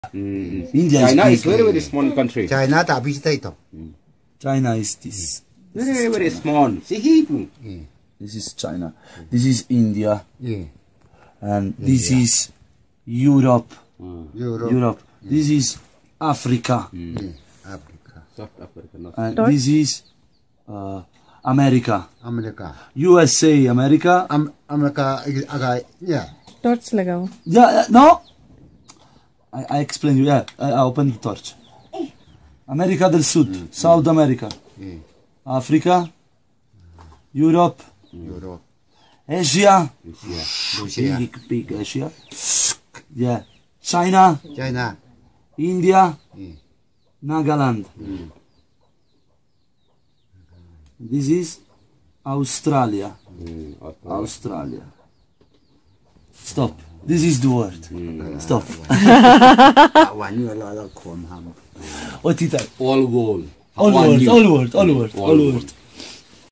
India China is is very, very small country. China tapi kita itu. China is this. Very, very small. See, This is China. This is India. Yeah. And this is Europe. Europe. This is Africa. Africa. South Africa. No. And this is America. America. USA, America. America agak ya. Torch लगाओ. Yeah, no. I explain you. Yeah, I open the torch. America del Sud, South America, Africa, Europe, Asia, Rusia. big Asia. Yeah, China, China. India, Nagaland. This is Australia. Australia. Stop. This is the word. Stop. Awan ni ala ala kom ham. What is that? All gold. All word.